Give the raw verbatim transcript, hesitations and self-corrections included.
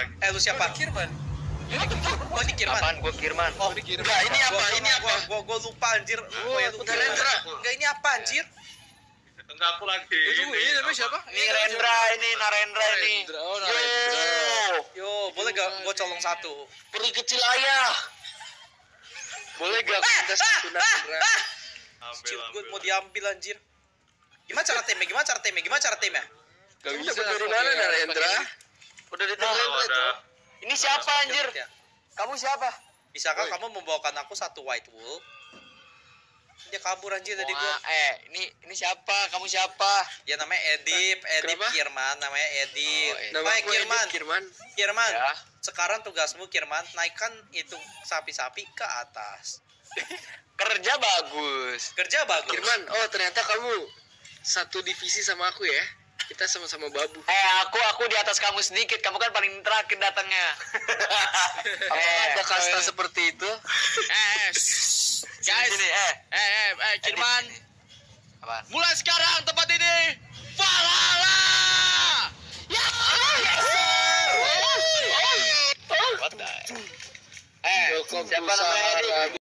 lagi. Eh lu siapa? Kirman. Oh ini Kirman. Apaan gua Kirman? Oh Ini Kirman. enggak, ini apa? Gua- Ini gua- apa? Gua gua lupa anjir. Oh ya lupa. Narendra. Enggak, ini apa anjir? Enggak, aku lagi. Itu ini namanya siapa? Ini Rendra, ini Narendra ini. Narendra, oh Narendra. Yo, Yo, boleh gak gua colong satu? peri kecil ayah. Boleh gak Ah, minta ah, satu ah, Narendra? ah. Ambil, Anjir, gue ambil. mau diambil anjir. Gimana cara temnya? Gimana cara temnya? Gimana cara temnya? Gak Kamu bisa dapat dari pakai- mana, Narendra? pakai- Udah di Oh, Narendra ada. tuh. Ini siapa anjir? Ya. Kamu siapa? Bisakah Oi. kamu membawakan aku satu white wool? Dia kabur anjir tadi gua. Wah, eh, ini ini siapa? Kamu siapa? Ya namanya Edip, Edip Kenapa? Kirman, namanya Edip. Oh, Edip. Nama Baik aku Kirman. Edip Kirman. Kirman. Ya. Sekarang tugasmu Kirman naikkan itu sapi-sapi ke atas. Kerja bagus. Kerja bagus. Kirman, oh ternyata kamu satu divisi sama aku ya. Kita sama-sama babu. Eh, aku aku di atas kamu sedikit. Kamu kan paling terakhir datangnya. Apakah Eh, ada kasta eh. seperti itu? Eh, shh. guys, Sini, eh. eh, eh, eh, Kirman, Apaan? mulai sekarang tempat ini Valhalla. Ya. What the? Eh, Welcome to siapa namanya Sahara. ini?